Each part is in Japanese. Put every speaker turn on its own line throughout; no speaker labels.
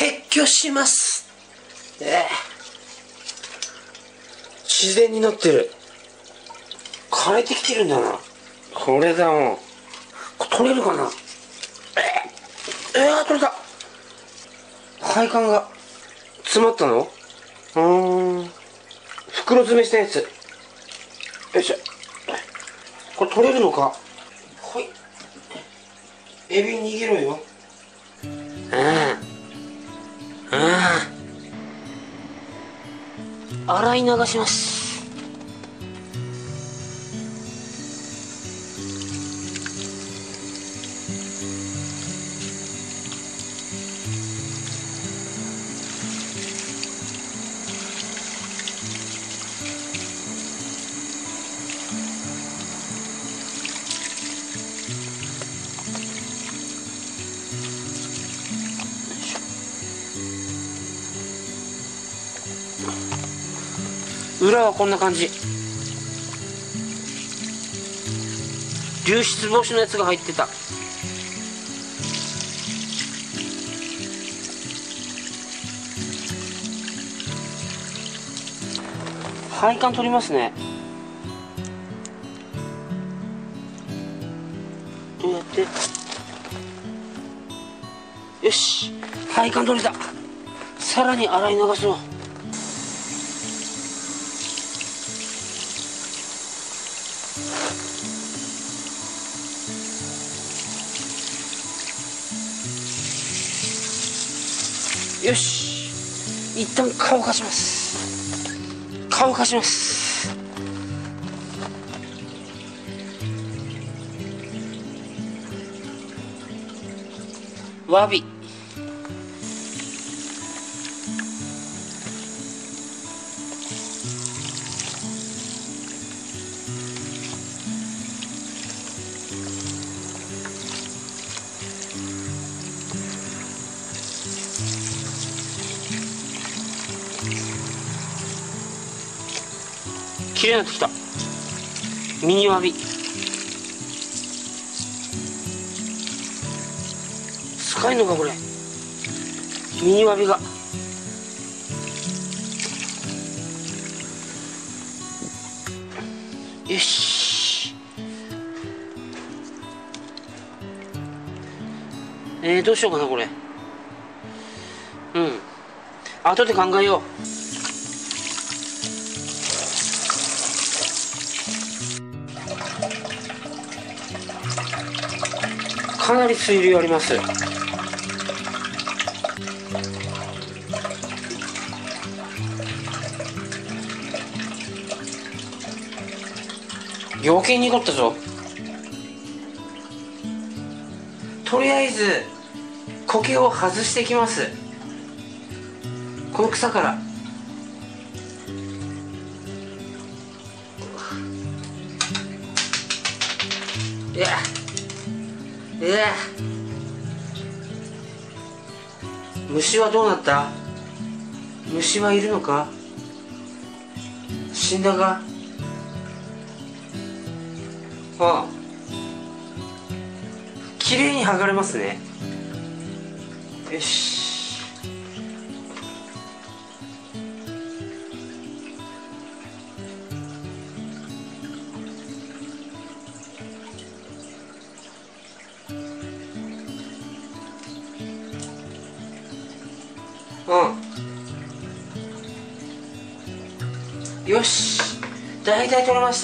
撤去します。自然になってる。枯れてきてるんだな。これだもん。これ取れるかな。取れた。配管が詰まったの。袋詰めしたやつ。よいしょ。これ取れるのか。はい。エビ逃げろよ。洗い流します。裏はこんな感じ。流出防止のやつが入ってた。配管取りますね。どうやって。よし、配管取れた。さらに洗い流そう。よし、一旦乾かします。乾かします。わび。綺麗になってきた。ミニわび。使えんのかこれ。ミニわびが。よし。どうしようかなこれ。後で考えよう。かなり水流あります。余計に濁ったぞ。とりあえず苔を外していきます。この草から。虫はどうなった？虫はいるのか？死んだか？ああ、綺麗に剥がれますね。よし。よし、大体取れました。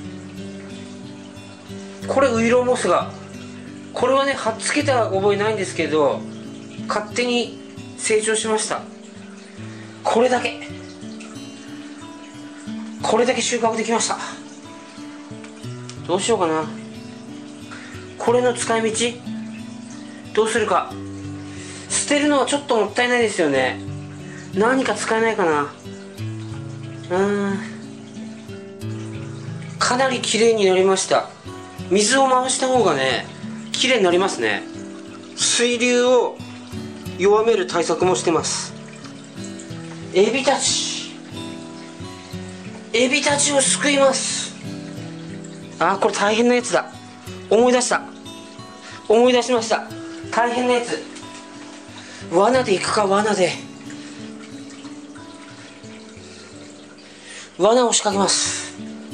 これウイロウモスが、これはね貼っつけた覚えないんですけど勝手に成長しました。これだけ収穫できました。どうしようかな。これの使い道どうするか。捨てるのはちょっともったいないですよね。何か使えないかな。かなり綺麗になりました。水を回した方がね綺麗になりますね。水流を弱める対策もしてます。エビたちを救います。これ大変なやつだ。思い出しました。大変なやつ。 罠で行くか。罠で罠を仕掛けます。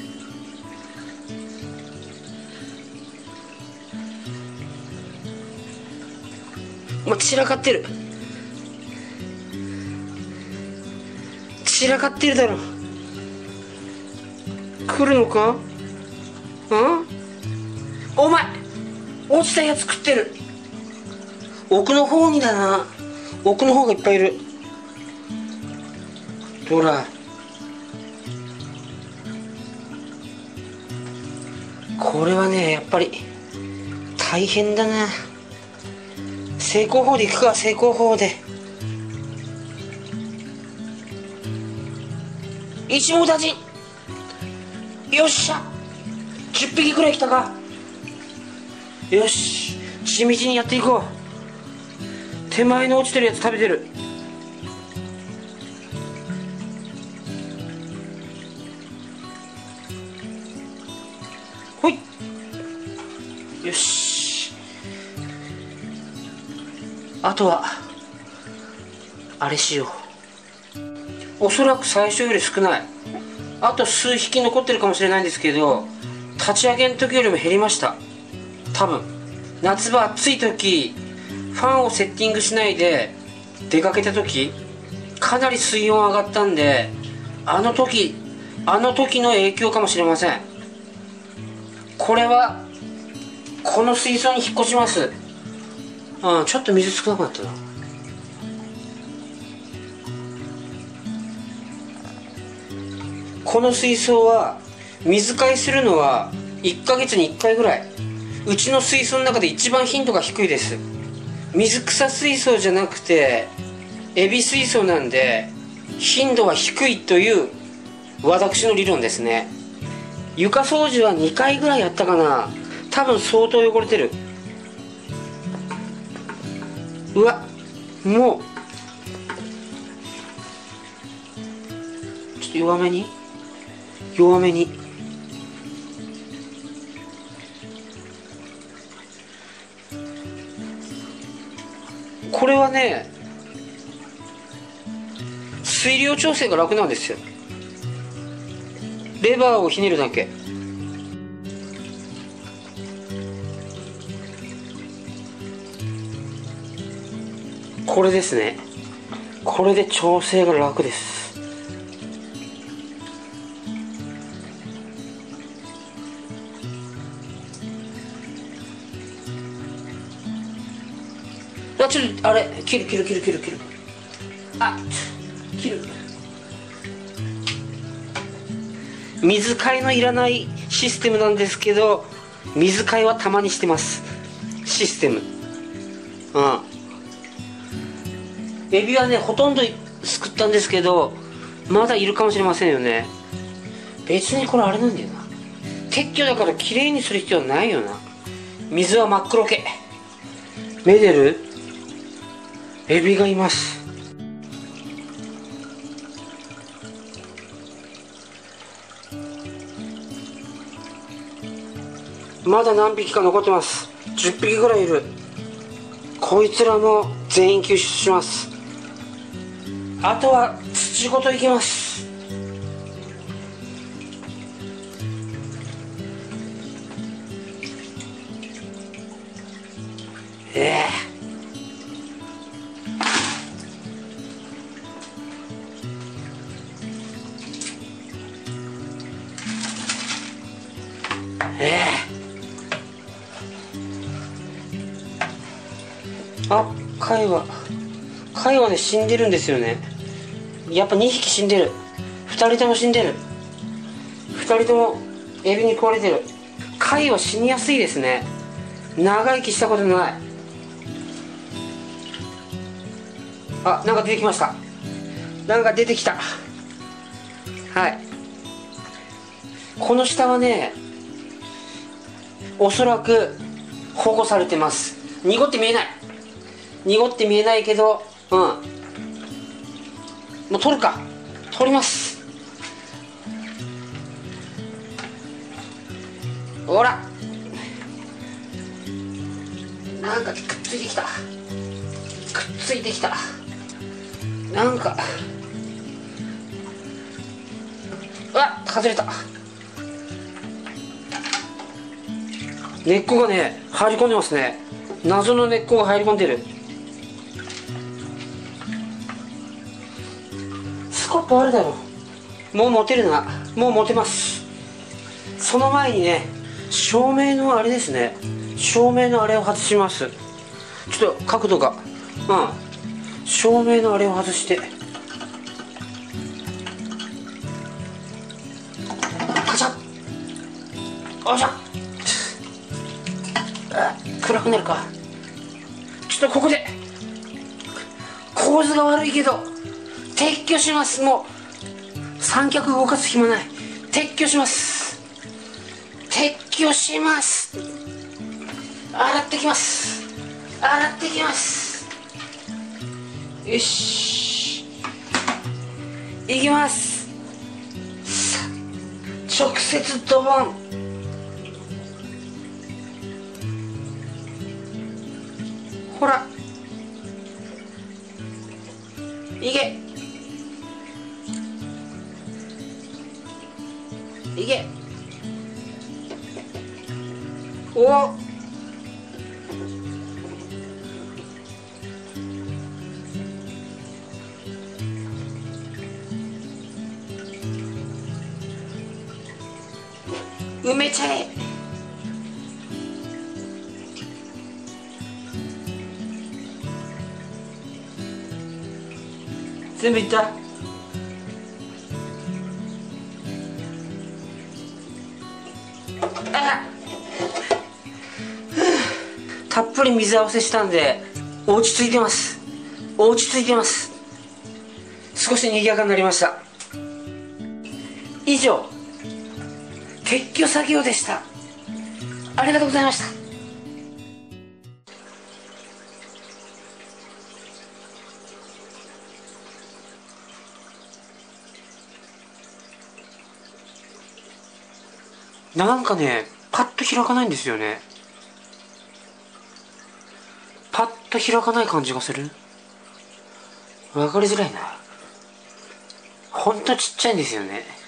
散らかってる。散らかってるだろ。来るのか。お前落ちたやつ食ってる。奥の方にだな。奥の方がいっぱいいる。ほら、これはねやっぱり大変だな。成功法でいくか。成功法で一網打尽。よっしゃ、10匹くらい来たか。よし、地道にやっていこう。手前の落ちてるやつ食べてる。ほい、よし。あとはあれしよう。おそらく最初より少ない。あと数匹残ってるかもしれないんですけど、立ち上げの時よりも減りました。多分夏場暑い時、ファンをセッティングしないで出かけた時かなり水温上がったんで、あの時の影響かもしれません。これはこの水槽に引っ越します。ちょっと水少なくなったな。この水槽は水替えするのは1ヶ月に1回ぐらい。うちの水槽の中で一番頻度が低いです。水草水槽じゃなくてエビ水槽なんで頻度は低いという私の理論ですね。床掃除は2回ぐらいやったかな。多分相当汚れてる。うわ、もうちょっと弱めにこれはね、水量調整が楽なんですよ。レバーをひねるだけ。これですね。これで調整が楽です。ちょっとあれ切る。あ、切る。水替えのいらないシステムなんですけど、水替えはたまにしてます。システム。エビはねほとんどすくったんですけど、まだいるかもしれませんよね。別にこれあれなんだよな。撤去だからきれいにする必要はないよな。水は真っ黒け。見てる？エビがいます。まだ何匹か残ってます。10匹ぐらいいる。こいつらも全員救出します。あとは土ごといきます。貝はね死んでるんですよね。やっぱ2匹死んでる。2人とも死んでる。2人ともエビに食われてる。貝は死にやすいですね。長生きしたことない。あ、なんか出てきました。なんか出てきた。はい、この下はねおそらく保護されてます。濁って見えないけど、もう取ります。ほら、なんかくっついてきた。 ついてきた。なんか外れた。根っこがね入り込んでますね。謎の根っこが入り込んでる。スコップあるだろ。もう持てるな。もう持てます。その前にね、照明のあれですね、照明のあれを外します。ちょっと角度が、照明のあれを外して、カチャッ、おっしゃ、暗くなるか。ちょっとここで構図が悪いけど撤去します。もう三脚動かす暇ない。撤去します。撤去します。洗ってきます。洗ってきます。よし、いきます。直接ドボン。ほら、いけいけ。お、埋めちゃえ。全部いった。たっぷり水合わせしたんで落ち着いてます。落ち着いてます。少し賑やかになりました。以上、撤去作業でした。ありがとうございました。なんかね、パッと開かないんですよね。パッと開かない感じがする。わかりづらいな。ほんとちっちゃいんですよね。